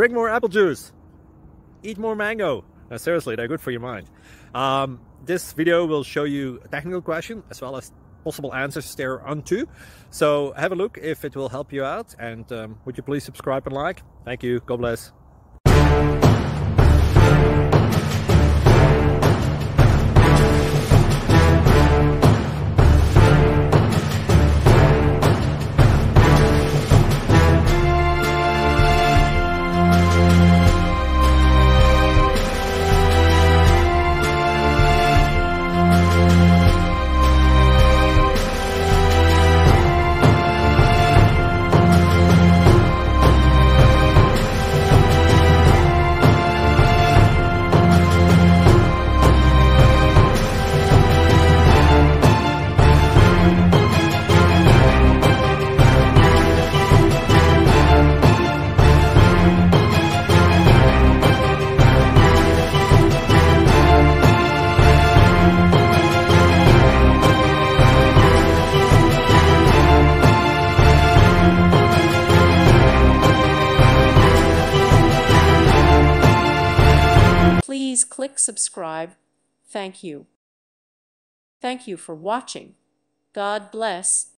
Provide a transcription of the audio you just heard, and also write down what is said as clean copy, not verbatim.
drink more apple juice, eat more mango. No, seriously, they're good for your mind. This video will show you a technical question as well as possible answers thereunto. So have a look if it will help you out, and would you please subscribe and like? Thank you. God bless. Please click subscribe. Thank you. Thank you for watching. God bless.